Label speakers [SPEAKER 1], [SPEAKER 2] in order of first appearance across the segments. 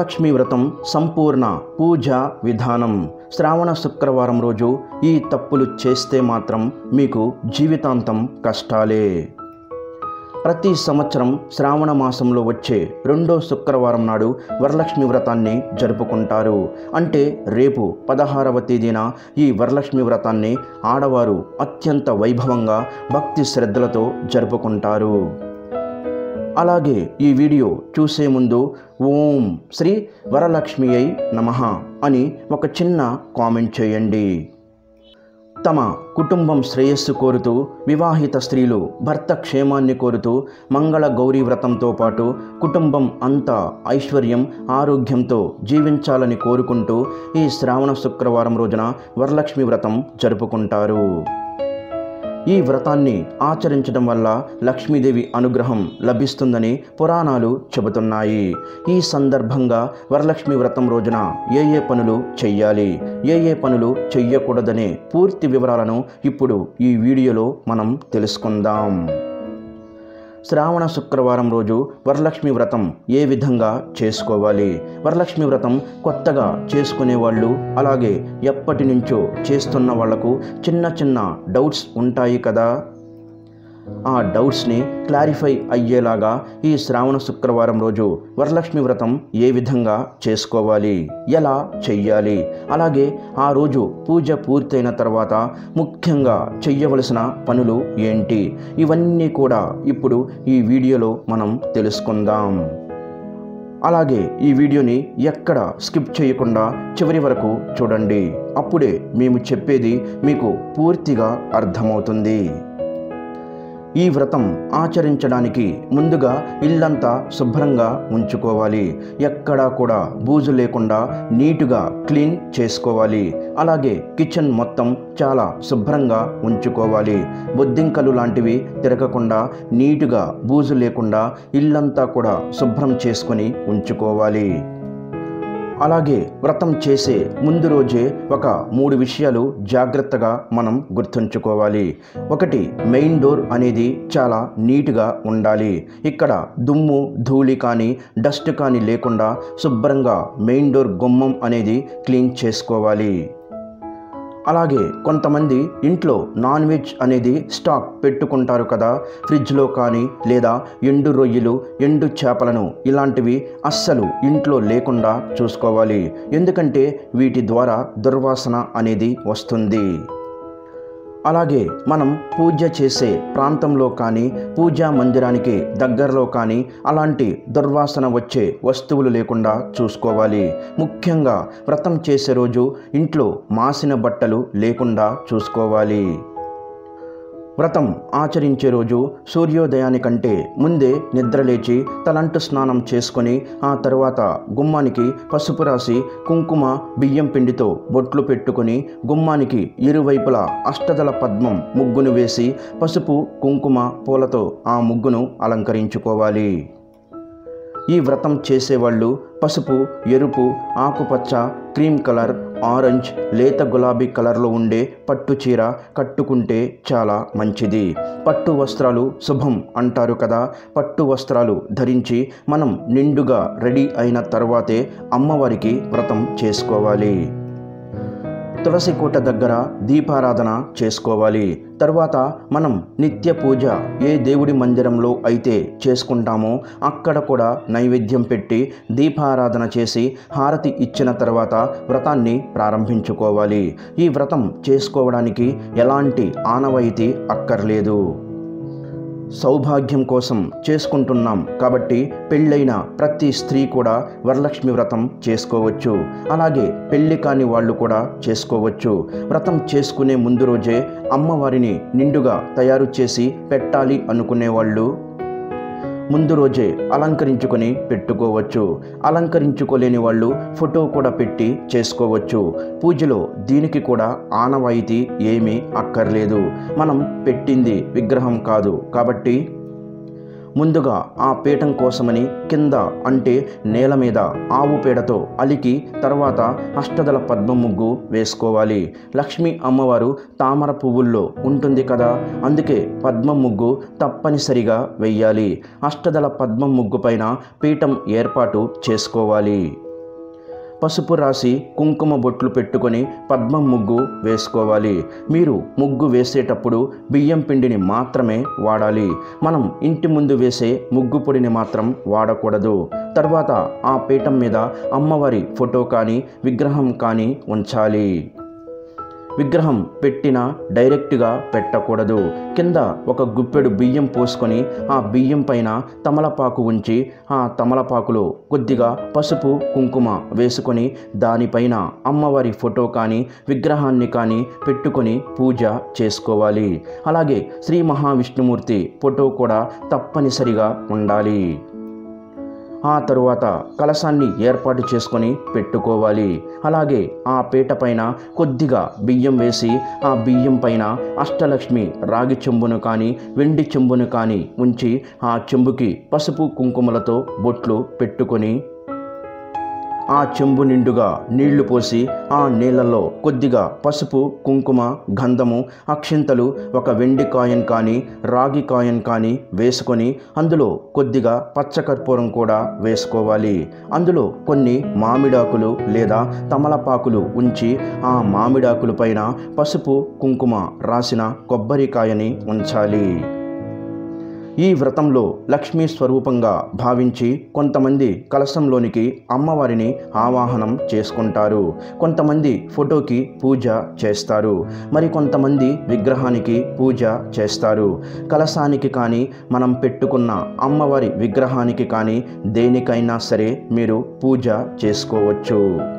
[SPEAKER 1] వరలక్ష్మి వ్రతం సంపూర్ణ పూజా విధానం. శ్రావణ శుక్రవారం రోజు ఈ తప్పులు చేస్తే మాత్రం మీకు జీవితాంతం కష్టాలే. ప్రతి సంవత్సరం శ్రావణ మాసంలో వచ్చే రెండో శుక్రవారం నాడు వరలక్ష్మి వ్రతాన్ని జరుపుకుంటారు. అంటే రేపు 16వ తేదీన ఈ వరలక్ష్మి వ్రతాన్ని ఆడవారు అత్యంత వైభవంగా భక్తి శ్రద్ధలతో జరుపుకుంటారు. అలాగే ఈ వీడియో చూసే ముందు ఓం శ్రీ వరలక్ష్మియై నమః అని ఒక చిన్న కామెంట్ చేయండి. తమ కుటుంబం శ్రేయస్సు కోరుతూ వివాహిత స్త్రీలు భర్త క్షేమాన్ని కోరుతూ మంగళ గౌరీ వ్రతంతో పాటు కుటుంబం అంతా ఐశ్వర్యం ఆరోగ్యంతో జీవించాలని కోరుకుంటూ ఈ శ్రావణ శుక్రవారం రోజున వరలక్ష్మి వ్రతం జరుపుకుంటారు. ఈ వ్రతాన్ని ఆచరించడం వల్ల లక్ష్మీదేవి అనుగ్రహం లభిస్తుందని పురాణాలు చెబుతున్నాయి. ఈ సందర్భంగా వరలక్ష్మి వ్రతం రోజున ఏ పనులు చెయ్యాలి, ఏ పనులు చెయ్యకూడదనే పూర్తి వివరాలను ఇప్పుడు ఈ వీడియోలో మనం తెలుసుకుందాం. శ్రావణ శుక్రవారం రోజు వరలక్ష్మి వ్రతం ఏ విధంగా చేసుకోవాలి? వరలక్ష్మి వ్రతం కొత్తగా చేసుకునే వాళ్ళు, అలాగే ఎప్పటి నుంచో చేస్తున్న వాళ్లకు చిన్న చిన్న డౌట్స్ ఉంటాయి కదా. ఆ డౌట్స్ని క్లారిఫై అయ్యేలాగా ఈ శ్రావణ శుక్రవారం రోజు వరలక్ష్మి వ్రతం ఏ విధంగా చేసుకోవాలి, ఎలా చెయ్యాలి, అలాగే ఆ రోజు పూజ పూర్తయిన తర్వాత ముఖ్యంగా చెయ్యవలసిన పనులు ఏంటి, ఇవన్నీ కూడా ఇప్పుడు ఈ వీడియోలో మనం తెలుసుకుందాం. అలాగే ఈ వీడియోని ఎక్కడ స్కిప్ చేయకుండా చివరి వరకు చూడండి. అప్పుడే మేము చెప్పేది మీకు పూర్తిగా అర్థమవుతుంది. ఈ వ్రతం ఆచరించడానికి ముందుగా ఇల్లంతా శుభ్రంగా ఉంచుకోవాలి. ఎక్కడా కూడా బూజు లేకుండా నీటుగా క్లీన్ చేసుకోవాలి. అలాగే కిచెన్ మొత్తం చాలా శుభ్రంగా ఉంచుకోవాలి. బొద్దింకలు లాంటివి తిరగకుండా నీటుగా బూజు లేకుండా ఇల్లంతా కూడా శుభ్రం చేసుకొని ఉంచుకోవాలి. అలాగే వ్రతం చేసే ముందు రోజే ఒక 3 విషయాలు జాగ్రత్తగా మనం గుర్తుంచుకోవాలి. ఒకటి, మెయిన్ డోర్ అనేది చాలా నీట్గా ఉండాలి. ఇక్కడ దుమ్ము ధూళి కానీ డస్ట్ కానీ లేకుండా శుభ్రంగా మెయిన్ డోర్ గుమ్మం అనేది క్లీన్ చేసుకోవాలి. అలాగే కొంతమంది ఇంట్లో నాన్ వెజ్ అనేది స్టాక్ పెట్టుకుంటారు కదా. ఫ్రిడ్జ్లో కానీ లేదా ఎండు రొయ్యలు ఎండు చేపలను ఇలాంటివి అస్సలు ఇంట్లో లేకుండా చూసుకోవాలి. ఎందుకంటే వీటి ద్వారా దుర్వాసన అనేది వస్తుంది. అలాగే మనం పూజ చేసే ప్రాంతంలో కానీ పూజా మందిరానికి దగ్గరలో కానీ అలాంటి దుర్వాసన వచ్చే వస్తువులు లేకుండా చూసుకోవాలి. ముఖ్యంగా వ్రతం చేసే రోజు ఇంట్లో మాసిన బట్టలు లేకుండా చూసుకోవాలి. వ్రతం ఆచరించే రోజు సూర్యోదయానికంటే ముందే నిద్రలేచి తలంటు స్నానం చేసుకొని ఆ తర్వాత గుమ్మానికి పసుపు రాసి కుంకుమ బియ్యం పిండితో బొట్లు పెట్టుకొని గుమ్మానికి ఇరువైపులా అష్టదళ పద్మం ముగ్గును వేసి పసుపు కుంకుమ పూలతో ఆ ముగ్గును అలంకరించుకోవాలి. ఈ వ్రతం చేసేవాళ్ళు పసుపు, ఎరుపు, ఆకుపచ్చ, క్రీమ్ కలర్, ఆరెంజ్, లేత గులాబీ కలర్లో ఉండే పట్టు చీర కట్టుకుంటే చాలా మంచిది. పట్టు వస్త్రాలు శుభం అంటారు కదా. పట్టు వస్త్రాలు ధరించి మనం నిండుగా రెడీ అయిన తర్వాతే అమ్మవారికి వ్రతం చేసుకోవాలి. తులసి కోట దగ్గర దీపారాధన చేసుకోవాలి. తర్వాత మనం నిత్య పూజ ఏ దేవుడి మందిరంలో అయితే చేసుకుంటామో అక్కడ కూడా నైవేద్యం పెట్టి దీపారాధన చేసి హారతి ఇచ్చిన తర్వాత వ్రతాన్ని ప్రారంభించుకోవాలి. ఈ వ్రతం చేసుకోవడానికి ఎలాంటి ఆనవాయితీ అక్కర్లేదు. సౌభాగ్యం కోసం చేసుకుంటున్నాం కాబట్టి పెళ్ళైన ప్రతి స్త్రీ కూడా వరలక్ష్మి వ్రతం చేసుకోవచ్చు. అలాగే పెళ్ళి కాని వాళ్ళు కూడా చేసుకోవచ్చు. వ్రతం చేసుకునే ముందు రోజే అమ్మవారిని నిండుగా తయారు చేసి పెట్టాలి అనుకునే వాళ్ళు ముందు రోజే అలంకరించుకొని పెట్టుకోవచ్చు. అలంకరించుకోలేని వాళ్ళు ఫోటో కూడా పెట్టి చేసుకోవచ్చు. పూజలో దీనికి కూడా ఆనవాయితీ ఏమీ అక్కర్లేదు. మనం పెట్టింది విగ్రహం కాదు కాబట్టి ముందుగా ఆ పీఠం కోసమని కింద అంటే నేల మీద ఆవు పేడతో అలికి తర్వాత అష్టదళ పద్మ ముగ్గు వేసుకోవాలి. లక్ష్మీ అమ్మవారు తామర పువ్వుల్లో ఉంటుంది కదా, అందుకే పద్మ ముగ్గు తప్పనిసరిగా వెయ్యాలి. అష్టదళ పద్మ ముగ్గు పైన పీఠం ఏర్పాటు చేసుకోవాలి. పసుపు రాసి కుంకుమ బొట్లు పెట్టుకొని పద్మం ముగ్గు వేసుకోవాలి. మీరు ముగ్గు వేసేటప్పుడు బియ్యం పిండిని మాత్రమే వాడాలి. మనం ఇంటి ముందు వేసే ముగ్గు పొడిని మాత్రం వాడకూడదు. తర్వాత ఆ పీఠం మీద అమ్మవారి ఫోటో కానీ విగ్రహం కానీ ఉంచాలి. విగ్రహం పెట్టినా డైరెక్ట్గా పెట్టకూడదు. కింద ఒక గుప్పెడు బియ్యం పోసుకొని ఆ బియ్యం పైన తమలపాకు ఉంచి ఆ తమలపాకులో కొద్దిగా పసుపు కుంకుమ వేసుకొని దానిపైన అమ్మవారి ఫోటో కానీ విగ్రహాన్ని కానీ పెట్టుకొని పూజ చేసుకోవాలి. అలాగే శ్రీ మహావిష్ణుమూర్తి ఫోటో కూడా తప్పనిసరిగా ఉండాలి. ఆ తరువాత కలశాన్ని ఏర్పాటు చేసుకొని పెట్టుకోవాలి. అలాగే ఆ పీట పైన కొద్దిగా బియ్యం వేసి ఆ బియ్యం పైన అష్టలక్ష్మి రాగి చెంబును కానీ వెండి చెంబును కానీ ఉంచి ఆ చెంబుకి పసుపు కుంకుమలతో బొట్లు పెట్టుకొని ఆ చెంబు నిండుగా నీళ్లు పోసి ఆ నీళ్ళల్లో కొద్దిగా పసుపు కుంకుమ గంధము అక్షింతలు ఒక వెండి కాయిన్ కానీ రాగి కాయిన్ కానీ వేసుకొని అందులో కొద్దిగా పచ్చకర్పూరం కూడా వేసుకోవాలి. అందులో కొన్ని మామిడాకులు లేదా తమలపాకులు ఉంచి ఆ మామిడాకుల పైన పసుపు కుంకుమ రాసిన కొబ్బరికాయని ఉంచాలి. ఈ వ్రతంలో లక్ష్మీ స్వరూపంగా భావించి కొంతమంది కలశంలోనికి అమ్మవారిని ఆవాహనం చేసుకుంటారు. కొంతమంది ఫోటోకి పూజ చేస్తారు. మరి కొంతమంది విగ్రహానికి పూజ చేస్తారు. కలశానికి కానీ మనం పెట్టుకున్న అమ్మవారి విగ్రహానికి కానీ దేనికైనా సరే మీరు పూజ చేసుకోవచ్చు.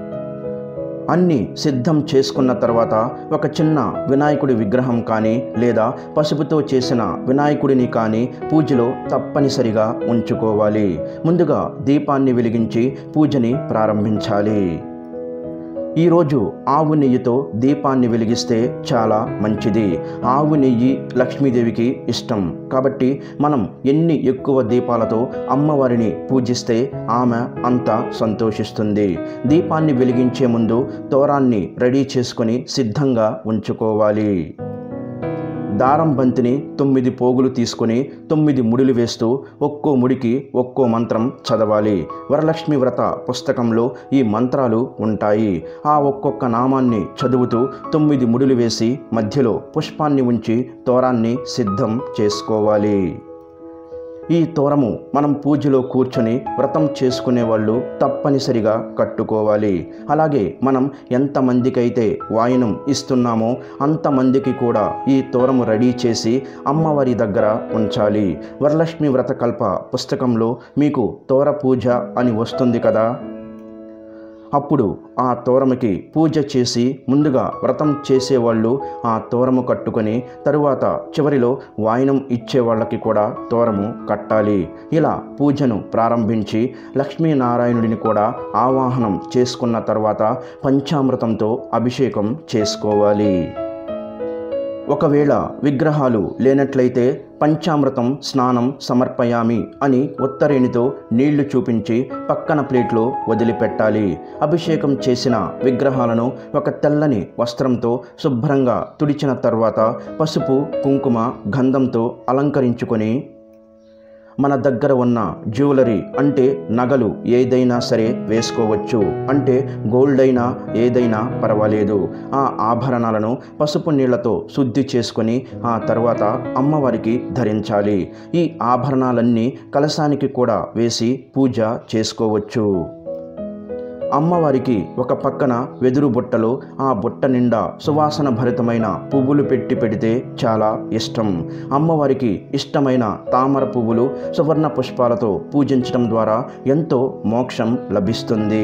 [SPEAKER 1] అన్నీ సిద్ధం చేసుకున్న తర్వాత ఒక చిన్న వినాయకుడి విగ్రహం కానీ లేదా పసుపుతో చేసిన వినాయకుడిని కానీ పూజలో తప్పనిసరిగా ఉంచుకోవాలి. ముందుగా దీపాన్ని వెలిగించి పూజని ప్రారంభించాలి. ఈరోజు ఆవు నెయ్యితో దీపాన్ని వెలిగిస్తే చాలా మంచిది. ఆవు నెయ్యి లక్ష్మీదేవికి ఇష్టం కాబట్టి మనం ఎన్ని ఎక్కువ దీపాలతో అమ్మవారిని పూజిస్తే ఆమె అంత సంతోషిస్తుంది. దీపాన్ని వెలిగించే ముందు తోరాన్ని రెడీ చేసుకొని సిద్ధంగా ఉంచుకోవాలి. దారం బంతిని 9 పోగులు తీసుకొని 9 ముడులు వేస్తూ ఒక్కో ముడికి ఒక్కో మంత్రం చదవాలి. వరలక్ష్మి వ్రత పుస్తకంలో ఈ మంత్రాలు ఉంటాయి. ఆ ఒక్కొక్క నామాన్ని చదువుతూ 9 ముడులు వేసి మధ్యలో పుష్పాన్ని ఉంచి తోరాన్ని సిద్ధం చేసుకోవాలి. ఈ తోరము మనం పూజలో కూర్చొని వ్రతం చేసుకునే వాళ్ళు తప్పనిసరిగా కట్టుకోవాలి. అలాగే మనం ఎంతమందికైతే వాయనం ఇస్తున్నామో అంతమందికి కూడా ఈ తోరము రెడీ చేసి అమ్మవారి దగ్గర ఉంచాలి. వరలక్ష్మి వ్రతకల్ప పుస్తకంలో మీకు తోర పూజ అని వస్తుంది కదా, అప్పుడు ఆ తోరముకి పూజ చేసి ముందుగా వ్రతం చేసేవాళ్ళు ఆ తోరము కట్టుకొని తరువాత చివరిలో వాయనం ఇచ్చే వాళ్ళకి కూడా తోరము కట్టాలి. ఇలా పూజను ప్రారంభించి లక్ష్మీనారాయణుడిని కూడా ఆవాహనం చేసుకున్న తర్వాత పంచామృతంతో అభిషేకం చేసుకోవాలి. ఒకవేళ విగ్రహాలు లేనట్లయితే పంచామృతం స్నానం సమర్పయామి అని ఉత్తరేణితో నీళ్లు చూపించి పక్కన ప్లేట్లో వదిలిపెట్టాలి. అభిషేకం చేసిన విగ్రహాలను ఒక తెల్లని వస్త్రంతో శుభ్రంగా తుడిచిన తర్వాత పసుపు కుంకుమ గంధంతో అలంకరించుకొని మన దగ్గర ఉన్న జ్యువెలరీ అంటే నగలు ఏదైనా సరే వేసుకోవచ్చు. అంటే గోల్డ్ అయినా ఏదైనా పర్వాలేదు. ఆ ఆభరణాలను పసుపు నీళ్లతో శుద్ధి చేసుకొని ఆ తర్వాత అమ్మవారికి ధరించాలి. ఈ ఆభరణాలన్నీ కలశానికి కూడా వేసి పూజ చేసుకోవచ్చు. అమ్మవారికి ఒక పక్కన వెదురు బుట్టలో ఆ బుట్ట నిండా సువాసన భరితమైన పువ్వులు పెడితే చాలా ఇష్టం. అమ్మవారికి ఇష్టమైన తామర పువ్వులు సువర్ణ పుష్పాలతో పూజించడం ద్వారా ఎంతో మోక్షం లభిస్తుంది.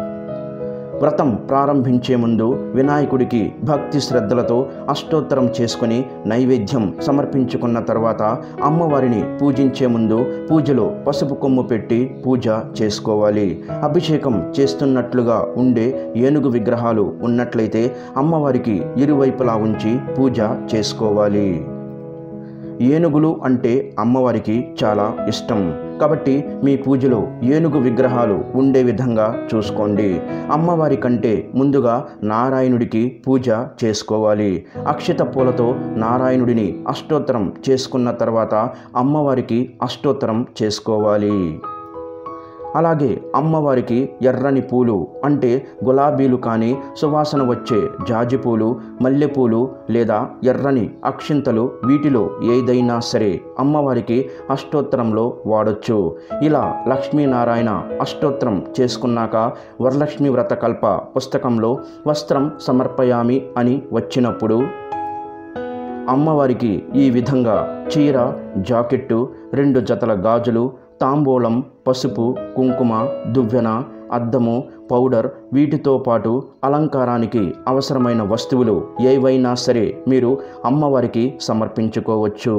[SPEAKER 1] వ్రతం ప్రారంభించే ముందు వినాయకుడికి భక్తి శ్రద్ధలతో అష్టోత్తరం చేసుకుని నైవేద్యం సమర్పించుకున్న తర్వాత అమ్మవారిని పూజించే ముందు పూజలో పసుపు కొమ్ము పెట్టి పూజ చేసుకోవాలి. అభిషేకం చేస్తున్నట్లుగా ఉండే ఏనుగు విగ్రహాలు ఉన్నట్లయితే అమ్మవారికి ఇరువైపులా ఉంచి పూజ చేసుకోవాలి. ఏనుగులు అంటే అమ్మవారికి చాలా ఇష్టం కాబట్టి మీ పూజలో ఏనుగు విగ్రహాలు ఉండే విధంగా చూసుకోండి. అమ్మవారి కంటే ముందుగా నారాయణుడికి పూజ చేసుకోవాలి. అక్షత పూలతో నారాయణుడిని అష్టోత్తరం చేసుకున్న తర్వాత అమ్మవారికి అష్టోత్తరం చేసుకోవాలి. అలాగే అమ్మవారికి ఎర్రని పూలు అంటే గులాబీలు కానీ సువాసన వచ్చే జాజి పూలు, మల్లెపూలు లేదా ఎర్రని అక్షింతలు వీటిలో ఏదైనా సరే అమ్మవారికి అష్టోత్తరంలో వాడొచ్చు. ఇలా లక్ష్మీనారాయణ అష్టోత్తరం చేసుకున్నాక వరలక్ష్మి వ్రతకల్ప పుస్తకంలో వస్త్రం సమర్పయామి అని వచ్చినప్పుడు అమ్మవారికి ఈ విధంగా చీర, జాకెట్టు, 2 జతల గాజులు, తాంబూలం, పసుపు, కుంకుమ, దువ్వెన, అద్దము, పౌడర్ వీటితో పాటు అలంకారానికి అవసరమైన వస్తువులు ఏవైనా సరే మీరు అమ్మవారికి సమర్పించుకోవచ్చు.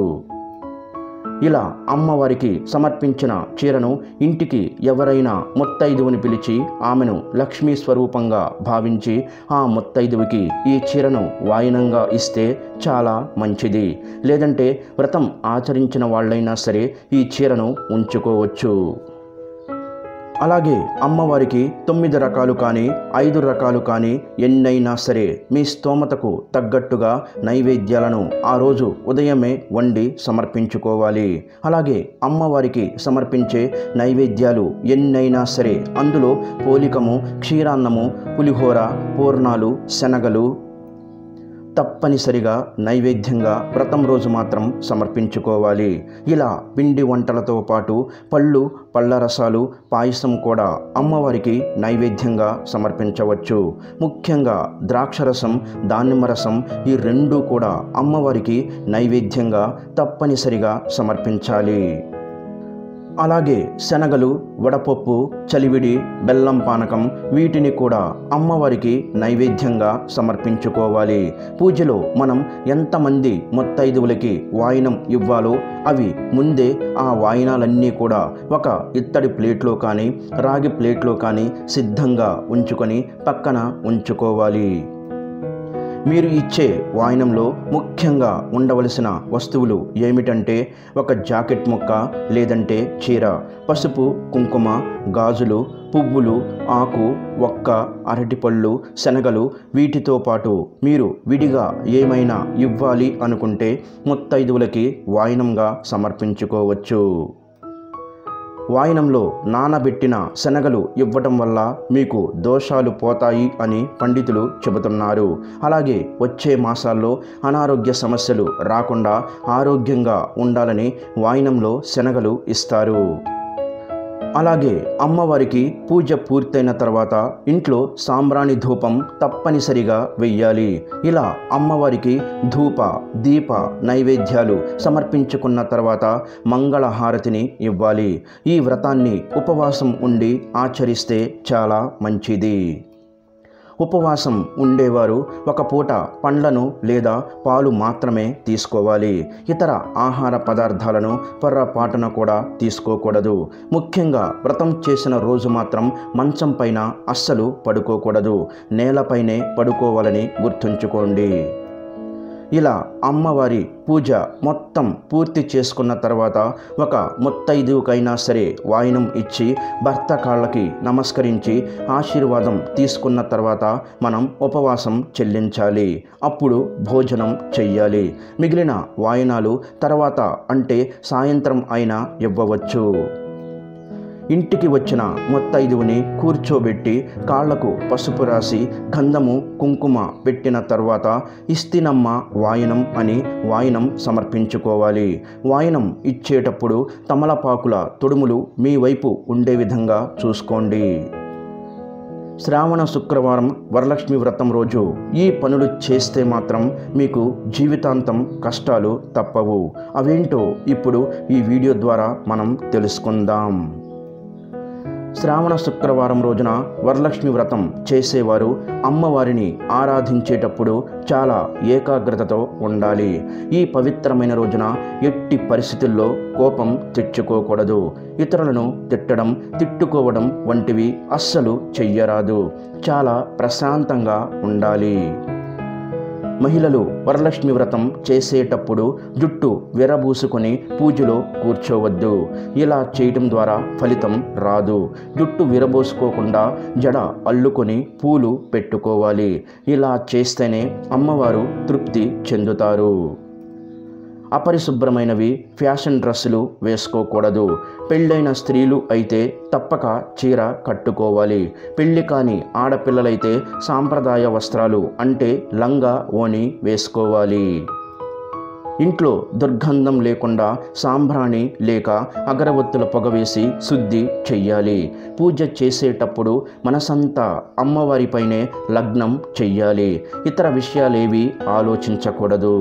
[SPEAKER 1] ఇలా అమ్మవారికి సమర్పించిన చీరను ఇంటికి ఎవరైనా ముత్తైదువుని పిలిచి ఆమెను లక్ష్మీ స్వరూపంగా భావించి ఆ ముత్తైదువుకి ఈ చీరను వాయినంగా ఇస్తే చాలా మంచిది. లేదంటే వ్రతం ఆచరించిన వాళ్ళైనా సరే ఈ చీరను ఉంచుకోవచ్చు. అలాగే అమ్మవారికి 9 రకాలు కానీ 5 రకాలు కానీ ఎన్నైనా సరే మీ స్తోమతకు తగ్గట్టుగా నైవేద్యాలను ఆ రోజు ఉదయమే వండి సమర్పించుకోవాలి. అలాగే అమ్మవారికి సమర్పించే నైవేద్యాలు ఎన్నైనా సరే అందులో పోలికము, క్షీరాన్నము, పులిహోర, పూర్ణాలు, శనగలు తప్పనిసరిగా నైవేద్యంగా వ్రతం రోజు మాత్రం సమర్పించుకోవాలి. ఇలా పిండి వంటలతో పాటు పళ్ళు, పళ్ళ రసాలు, పాయసం కూడా అమ్మవారికి నైవేద్యంగా సమర్పించవచ్చు. ముఖ్యంగా ద్రాక్షరసం, దానిమ్మరసం ఈ 2 కూడా అమ్మవారికి నైవేద్యంగా తప్పనిసరిగా సమర్పించాలి. అలాగే శనగలు, వడపప్పు, చలివిడి, బెల్లం పానకం వీటిని కూడా అమ్మవారికి నైవేద్యంగా సమర్పించుకోవాలి. పూజలో మనం ఎంతమంది ముత్తైదువులకి వాయినం ఇవ్వాలో అవి ముందే ఆ వాయినాలన్నీ కూడా ఒక ఇత్తడి ప్లేట్లో కానీ రాగి ప్లేట్లో కానీ సిద్ధంగా ఉంచుకొని పక్కన ఉంచుకోవాలి. మీరు ఇచ్చే వాయినంలో ముఖ్యంగా ఉండవలసిన వస్తువులు ఏమిటంటే ఒక జాకెట్ ముక్క లేదంటే చీర, పసుపు, కుంకుమ, గాజులు, పువ్వులు, ఆకు, ఒక్క, అరటిపళ్ళు, శనగలు వీటితో పాటు మీరు విడిగా ఏమైనా ఇవ్వాలి అనుకుంటే ముత్తైదువులకి వాయినంగా సమర్పించుకోవచ్చు. వాయినంలో నానబెట్టిన శనగలు ఇవ్వటం వల్ల మీకు దోషాలు పోతాయి అని పండితులు చెబుతున్నారు. అలాగే వచ్చే మాసాల్లో అనారోగ్య సమస్యలు రాకుండా ఆరోగ్యంగా ఉండాలని వాయినంలో శనగలు ఇస్తారు. అలాగే అమ్మవారికి పూజ పూర్తయిన తర్వాత ఇంట్లో సాంబ్రాణి ధూపం తప్పనిసరిగా వెయ్యాలి. ఇలా అమ్మవారికి ధూప, దీప నైవేద్యాలు సమర్పించుకున్న తర్వాత మంగళహారతిని ఇవ్వాలి. ఈ వ్రతాన్ని ఉపవాసం ఉండి ఆచరిస్తే చాలా మంచిది. ఉపవాసం ఉండేవారు ఒక పూట పండ్లను లేదా పాలు మాత్రమే తీసుకోవాలి. ఇతర ఆహార పదార్థాలను పొర్రపాటున కూడా తీసుకోకూడదు. ముఖ్యంగా వ్రతం చేసిన రోజు మాత్రం మంచం పైన అస్సలు పడుకోకూడదు. నేలపైనే పడుకోవాలని గుర్తుంచుకోండి. ఇలా అమ్మవారి పూజ మొత్తం పూర్తి చేసుకున్న తర్వాత ఒక ముత్తైదువుకైనా సరే వాయినం ఇచ్చి భర్త కాళ్ళకి నమస్కరించి ఆశీర్వాదం తీసుకున్న తర్వాత మనం ఉపవాసం చెల్లించాలి. అప్పుడు భోజనం చెయ్యాలి. మిగిలిన వాయినాలు తర్వాత అంటే సాయంత్రం అయినా ఇవ్వవచ్చు. ఇంటికి వచ్చిన ముత్తైదువుని కూర్చోబెట్టి కాళ్లకు పసుపు రాసి గంధము, కుంకుమ పెట్టిన తర్వాత ఇస్తినమ్మ వాయినం అని వాయినం సమర్పించుకోవాలి. వాయినం ఇచ్చేటప్పుడు తమలపాకుల తొడుములు మీ వైపు ఉండే విధంగా చూసుకోండి. శ్రావణ శుక్రవారం వరలక్ష్మి వ్రతం రోజు ఈ పనులు చేస్తే మాత్రం మీకు జీవితాంతం కష్టాలు తప్పవు. అవేంటో ఇప్పుడు ఈ వీడియో ద్వారా మనం తెలుసుకుందాం. శ్రావణ శుక్రవారం రోజున వరలక్ష్మి వ్రతం చేసేవారు అమ్మవారిని ఆరాధించేటప్పుడు చాలా ఏకాగ్రతతో ఉండాలి. ఈ పవిత్రమైన రోజున ఎట్టి పరిస్థితుల్లో కోపం తెచ్చుకోకూడదు. ఇతరులను తిట్టడం, తిట్టుకోవడం వంటివి అస్సలు చెయ్యరాదు. చాలా ప్రశాంతంగా ఉండాలి. మహిళలు వరలక్ష్మి వ్రతం చేసేటప్పుడు జుట్టు విరబూసుకొని పూజలో కూర్చోవద్దు. ఇలా చేయటం ద్వారా ఫలితం రాదు. జుట్టు విరబోసుకోకుండా జడ అల్లుకొని పూలు పెట్టుకోవాలి. ఇలా చేస్తేనే అమ్మవారు తృప్తి చెందుతారు. అపరిశుభ్రమైనవి ఫ్యాషన్ డ్రెస్సులు వేసుకోకూడదు. పెళ్ళైన స్త్రీలు అయితే తప్పక చీర కట్టుకోవాలి. పెళ్ళి కాని ఆడపిల్లలైతే సాంప్రదాయ వస్త్రాలు అంటే లంగా ఓణి వేసుకోవాలి. ఇంట్లో దుర్గంధం లేకుండా సాంబ్రాణి లేక అగరవత్తుల పొగ వేసి శుద్ధి చెయ్యాలి. పూజ చేసేటప్పుడు మనసంతా అమ్మవారిపైనే లగ్నం చెయ్యాలి. ఇతర విషయాలేవి ఆలోచించకూడదు.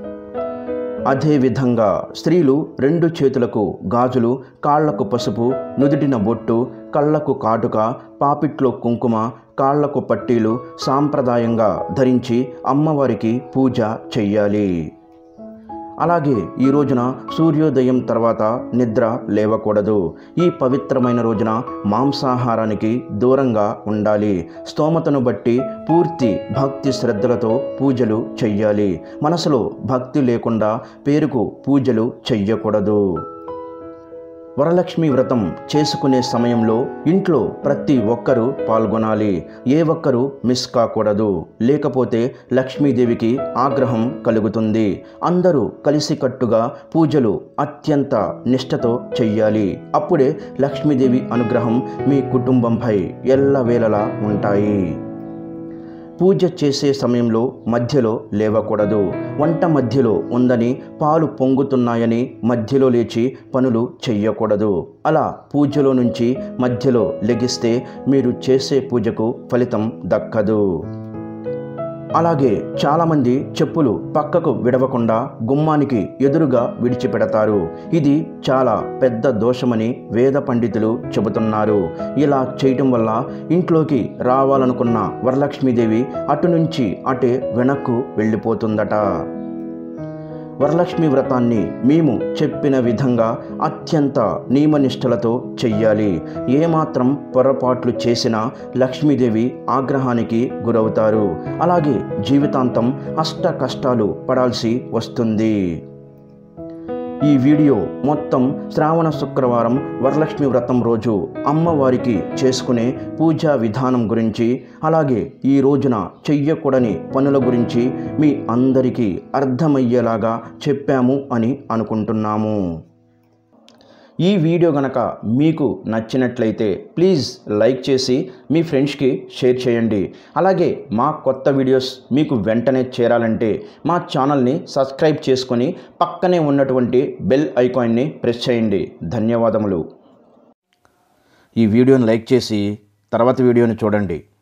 [SPEAKER 1] అదేవిధంగా స్త్రీలు 2 చేతులకు గాజులు, కాళ్లకు పసుపు, నుదుటిన బొట్టు, కళ్ళకు కాటుక, పాపిట్లో కుంకుమ, కాళ్లకు పట్టీలు సాంప్రదాయంగా ధరించి అమ్మవారికి పూజ చెయ్యాలి. అలాగే ఈ రోజున సూర్యోదయం తర్వాత నిద్ర లేవకూడదు. ఈ పవిత్రమైన రోజున మాంసాహారానికి దూరంగా ఉండాలి. స్తోమతను బట్టి పూర్తి భక్తి శ్రద్ధలతో పూజలు చెయ్యాలి. మనసులో భక్తి లేకుండా పేరుకు పూజలు చెయ్యకూడదు. వరలక్ష్మి వ్రతం చేసుకునే సమయంలో ఇంట్లో ప్రతి ఒక్కరూ పాల్గొనాలి. ఏ ఒక్కరూ మిస్ కాకూడదు. లేకపోతే లక్ష్మీదేవికి ఆగ్రహం కలుగుతుంది. అందరూ కలిసికట్టుగా పూజలు అత్యంత నిష్ఠతో చెయ్యాలి. అప్పుడే లక్ష్మీదేవి అనుగ్రహం మీ కుటుంబంపై ఎల్లవేళలా ఉంటాయి. పూజ చేసే సమయంలో మధ్యలో లేవకూడదు. వంట మధ్యలో ఉందని, పాలు పొంగుతున్నాయని మధ్యలో లేచి పనులు చెయ్యకూడదు. అలా పూజలో నుంచి మధ్యలో లెగిస్తే మీరు చేసే పూజకు ఫలితం దక్కదు. అలాగే చాలామంది చెప్పులు పక్కకు విడవకుండా గుమ్మానికి ఎదురుగా విడిచిపెడతారు. ఇది చాలా పెద్ద దోషమని వేద పండితులు చెబుతున్నారు. ఇలా చేయటం వల్ల ఇంట్లోకి రావాలనుకున్న వరలక్ష్మీదేవి అటు నుంచి అటే వెనక్కు వెళ్ళిపోతుందట. వరలక్ష్మి వ్రతాన్ని మేము చెప్పిన విధంగా అత్యంత నియమనిష్టలతో చెయ్యాలి. ఏమాత్రం పొరపాట్లు చేసినా లక్ష్మీదేవి ఆగ్రహానికి గురవుతారు. అలాగే జీవితాంతం అష్ట కష్టాలు పడాల్సి వస్తుంది. ఈ వీడియో మొత్తం శ్రావణ శుక్రవారం వరలక్ష్మి వ్రతం రోజు అమ్మవారికి చేసుకునే పూజా విధానం గురించి, అలాగే ఈ రోజున చెయ్యకూడని పనుల గురించి మీ అందరికీ అర్థమయ్యేలాగా చెప్పాము అని అనుకుంటున్నాము. ఈ వీడియో గనక మీకు నచ్చినట్లయితే ప్లీజ్ లైక్ చేసి మీ ఫ్రెండ్స్కి షేర్ చేయండి. అలాగే మా కొత్త వీడియోస్ మీకు వెంటనే చేరాలంటే మా ఛానల్ని సబ్స్క్రైబ్ చేసుకొని పక్కనే ఉన్నటువంటి బెల్ ఐకాన్ని ప్రెస్ చేయండి. ధన్యవాదములు. ఈ వీడియోని లైక్ చేసి తర్వాత వీడియోని చూడండి.